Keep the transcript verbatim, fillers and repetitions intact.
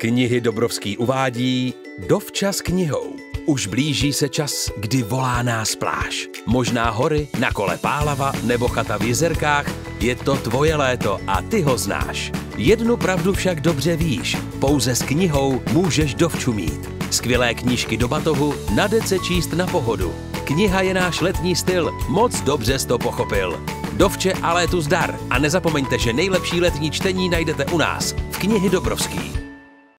Knihy Dobrovský uvádí Dovčas knihou. Už blíží se čas, kdy volá nás pláž. Možná hory, na kole Pálava nebo chata v Jizerkách. Je to tvoje léto a ty ho znáš. Jednu pravdu však dobře víš. Pouze s knihou můžeš dovču mít. Skvělé knížky do batohu, na dece číst na pohodu. Kniha je náš letní styl, moc dobře jsi to pochopil. Dovče a létu zdar a nezapomeňte, že nejlepší letní čtení najdete u nás v Knihy Dobrovský.